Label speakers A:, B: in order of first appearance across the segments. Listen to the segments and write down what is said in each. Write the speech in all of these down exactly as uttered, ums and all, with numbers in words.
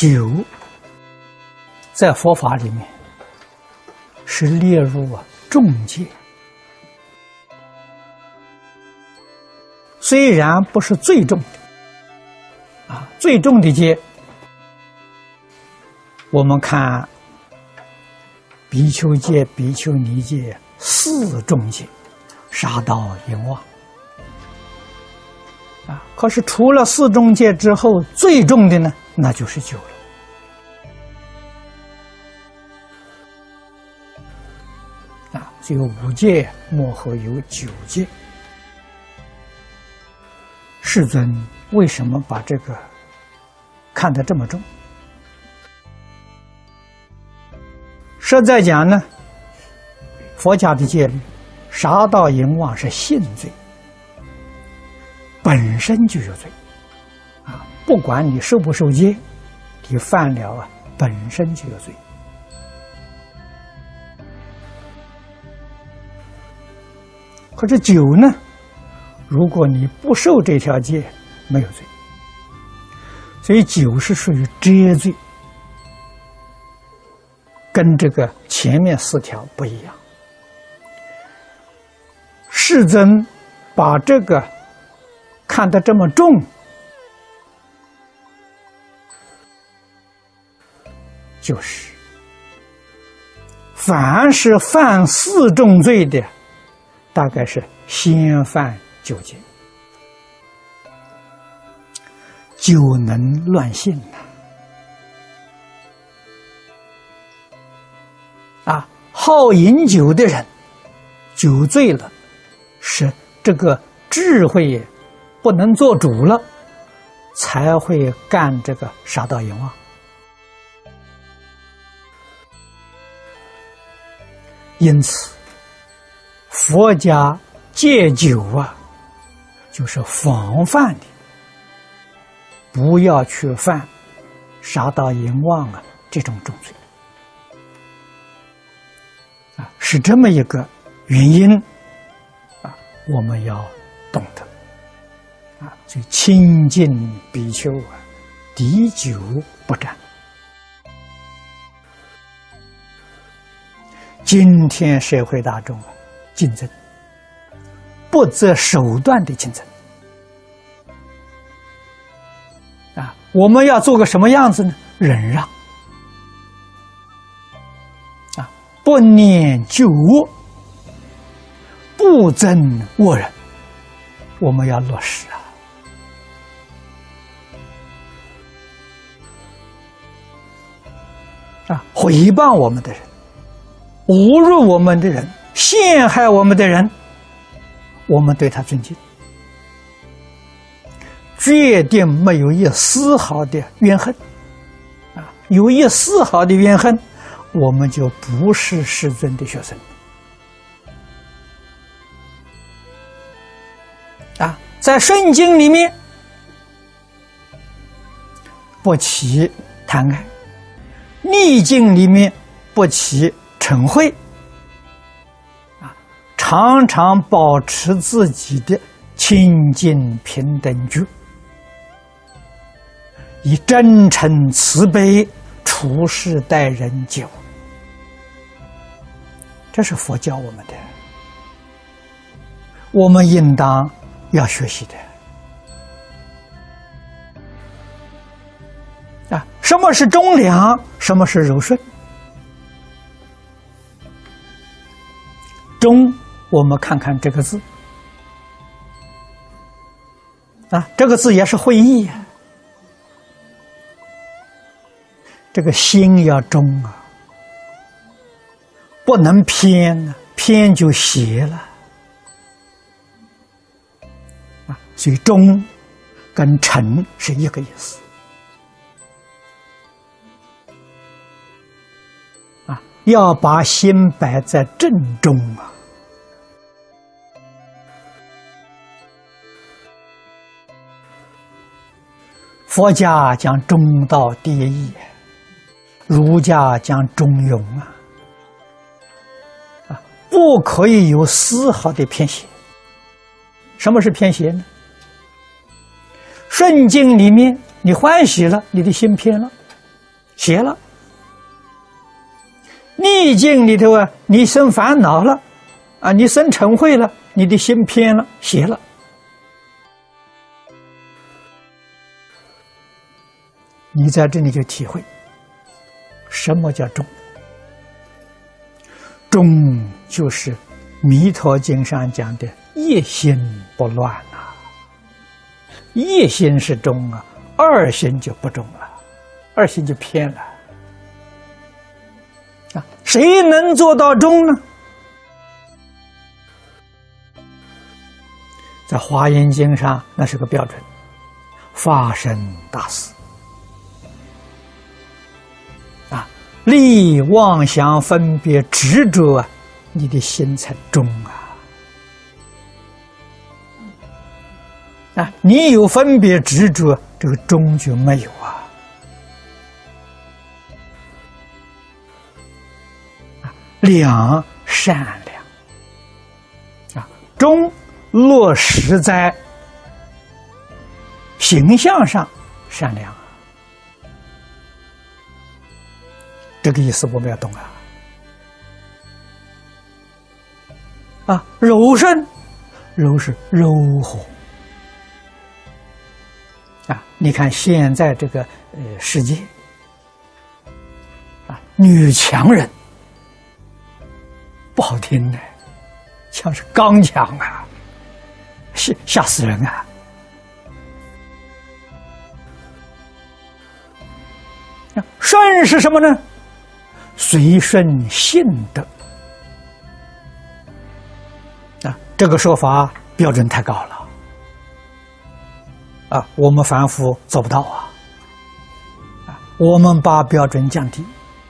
A: 酒在佛法里面是列入啊重戒，虽然不是最重的啊，最重的戒，我们看比丘戒、比丘尼戒四重戒，杀盗淫妄啊。可是除了四重戒之后，最重的呢，那就是酒了。啊，只有五戒，末后有九戒。世尊为什么把这个看得这么重？实在讲呢，佛家的戒律，杀盗淫妄是性罪，本身就有罪啊！不管你受不受戒，你犯了啊，本身就有罪。可是酒呢，如果你不受这条戒，没有罪。所以酒是属于遮罪，跟这个前面四条不一样。世尊把这个看得这么重，就是凡是犯四重罪的，大概是先犯酒戒，酒能乱性呐！啊，好饮酒的人，酒醉了，是这个智慧不能做主了，才会干这个杀盗淫妄。因此，佛家戒酒啊，就是防范的，不要去犯杀盗淫妄啊这种重罪。啊，是这么一个原因啊，我们要懂得啊，所以清净比丘啊，滴酒不沾。今天社会大众啊，竞争不择手段的竞争啊，我们要做个什么样子呢？忍让。不念旧恶，不憎恶人，我们要落实啊！啊，诽谤我们的人，侮辱我们的人，陷害我们的人，我们对他尊敬，决定没有一丝毫的怨恨啊！有一丝毫的怨恨，我们就不是世尊的学生啊！在圣经里面，不起贪爱；逆境里面不起嗔恚啊！常常保持自己的清净平等觉，以真诚慈悲处事待人接物。这是佛教我们的，我们应当要学习的啊！什么是中良？什么是柔顺？中，我们看看这个字啊，这个字也是会意啊，这个心要中啊。不能偏呢，偏就邪了啊！所以忠跟诚是一个意思啊，要把心摆在正中啊。佛家讲中道第一义，儒家讲中庸啊。不可以有丝毫的偏斜。什么是偏斜呢？顺境里面你欢喜了，你的心偏了， 邪了；逆境里头啊，你生烦恼了，啊，你生嗔恚了，你的心偏了，邪了。你在这里就体会什么叫中。中就是《弥陀经》上讲的一心不乱啊，一心是中啊，二心就不中了，二心就偏了啊。谁能做到中呢？在《华严经》上那是个标准，法身大士啊，离妄想分别执着啊，你的心才中啊！啊，你有分别执着，这个中就没有啊！啊，良善良啊，中落实在形象上善良。这个意思我们要懂啊！啊，柔顺，柔是柔和啊！你看现在这个呃世界啊，女强人不好听的，像是刚强啊，吓吓死人啊！顺是什么呢？随顺性德啊，这个说法标准太高了啊，我们凡夫做不到啊。啊，我们把标准降低，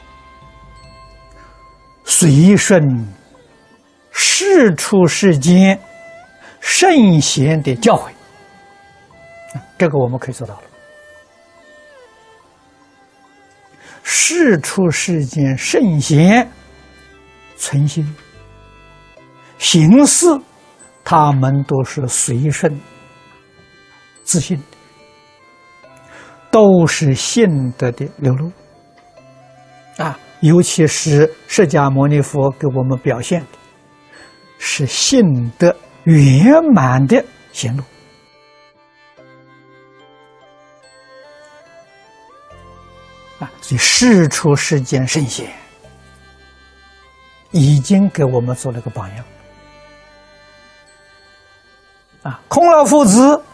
A: 随顺世出世间圣贤的教诲，啊，这个我们可以做到了。世出世间圣贤存心行事，他们都是随顺自信的，都是信德的流露啊！尤其是释迦牟尼佛给我们表现的是信德圆满的显露。所以世出世间圣贤已经给我们做了个榜样啊！孔老夫子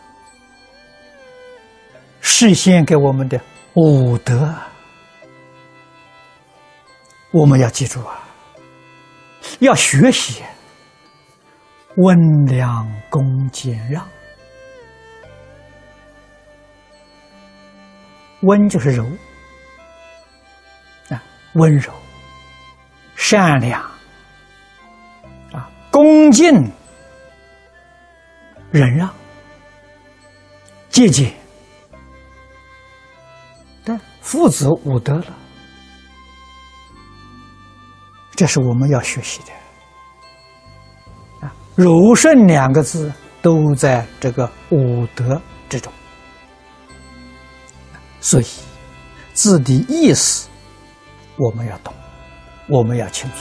A: 示现给我们的五德，我们要记住啊，要学习温良恭俭让。温就是柔啊，温柔、善良啊，恭敬、忍让、节俭，但父子五德了，这是我们要学习的啊。柔顺两个字都在这个五德之中。所以字的意思我们要懂，我们要清楚。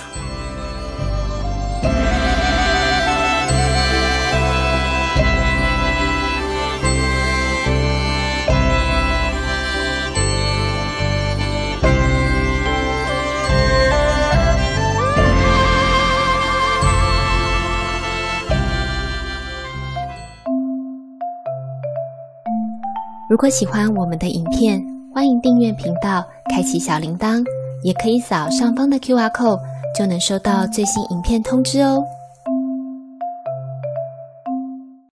B: 如果喜欢我们的影片，欢迎订阅频道，开启小铃铛，也可以扫上方的 Q R code， 就能收到最新影片通知哦。